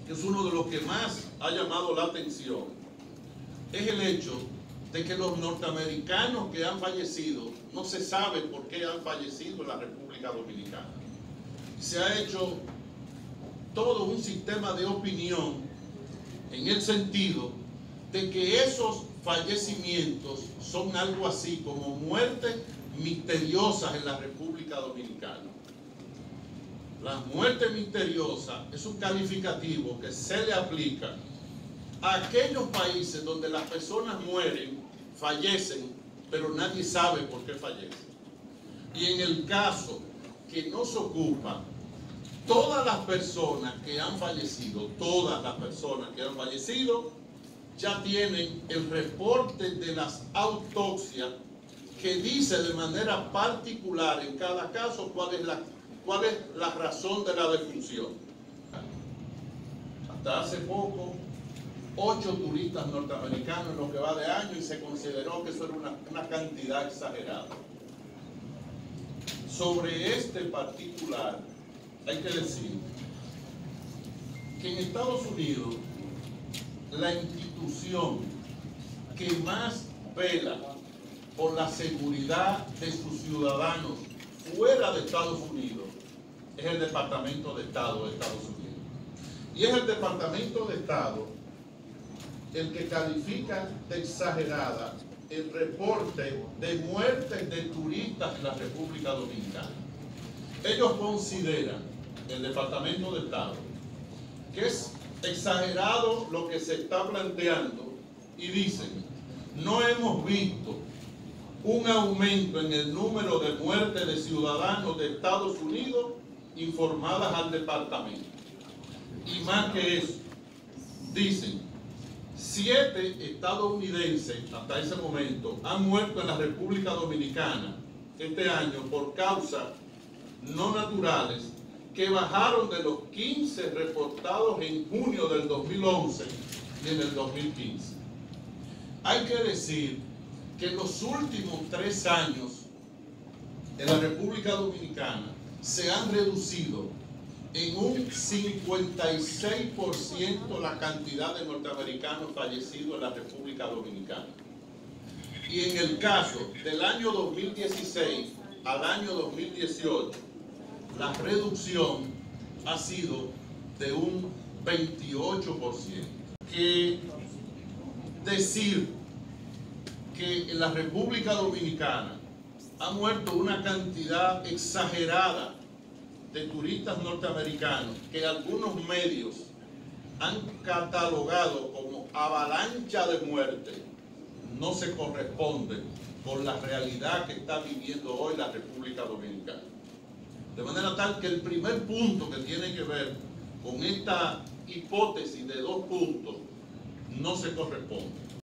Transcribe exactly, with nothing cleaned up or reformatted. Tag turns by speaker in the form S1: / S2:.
S1: que es uno de los que más ha llamado la atención, es el hecho de que los norteamericanos que han fallecido, no se sabe por qué han fallecido en la República Dominicana. Se ha hecho todo un sistema de opinión en el sentido de que esos fallecimientos son algo así como muertes misteriosas en la República Dominicana. La muerte misteriosa es un calificativo que se le aplica a aquellos países donde las personas mueren, fallecen, pero nadie sabe por qué fallecen. Y en el caso que nos ocupa, todas las personas que han fallecido, todas las personas que han fallecido, ya tienen el reporte de las autopsias que dice de manera particular en cada caso cuál es la, cuál es la razón de la defunción. Hasta hace poco, ocho turistas norteamericanos en lo que va de año, y se consideró que eso era una, una cantidad exagerada. Sobre este particular, hay que decir que en Estados Unidos la institución que más vela por la seguridad de sus ciudadanos fuera de Estados Unidos es el Departamento de Estado de Estados Unidos. Y es el Departamento de Estado el que califica de exagerada el reporte de muertes de turistas en la República Dominicana. Ellos consideran, el Departamento de Estado, que es exagerado lo que se está planteando, y dicen: no hemos visto un aumento en el número de muertes de ciudadanos de Estados Unidos informadas al departamento. Y más que eso, dicen: siete estadounidenses hasta ese momento han muerto en la República Dominicana este año por causas no naturales, que bajaron de los quince reportados en junio del dos mil once y en el dos mil quince. Hay que decir que en los últimos tres años en la República Dominicana se han reducido en un cincuenta y seis por ciento la cantidad de norteamericanos fallecidos en la República Dominicana. Y en el caso del año dos mil dieciséis al año dos mil dieciocho, la reducción ha sido de un veintiocho por ciento. Que decir que en la República Dominicana ha muerto una cantidad exagerada de turistas norteamericanos que algunos medios han catalogado como avalancha de muerte, no se corresponde con la realidad que está viviendo hoy la República Dominicana. De manera tal que el primer punto que tiene que ver con esta hipótesis de dos puntos no se corresponde.